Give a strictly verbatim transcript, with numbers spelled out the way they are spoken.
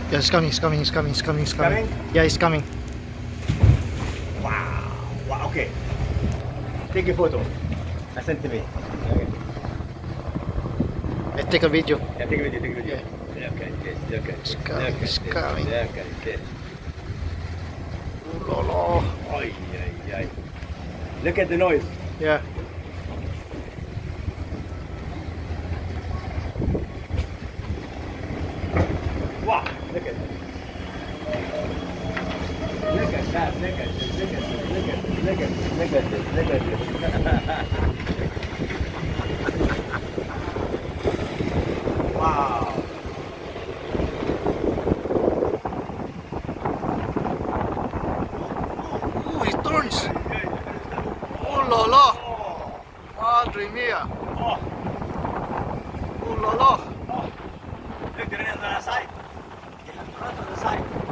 Yeah, he's coming, he's coming, he's coming, he's coming, he's coming. Coming? Yeah, he's coming. Wow. Wow. Okay. Take a photo. I sent to me. Okay. I take a video. Yeah, take a video. Take a video. Yeah. Okay. Yes. Okay. It's coming, Okay. it's coming. Yeah. Okay. Okay. Ooh la la. Oi, oi, oi. Look at the noise. Yeah. Wow. Look at that. Look at that. Look at this. Look at this. Look at this. Look at this. Look at this. Look at this. Wow. Ooh, he turns. Oh la la. Madre mia. Oh. Oh la la. Oh. Look, they're on the other side. They're on the other side.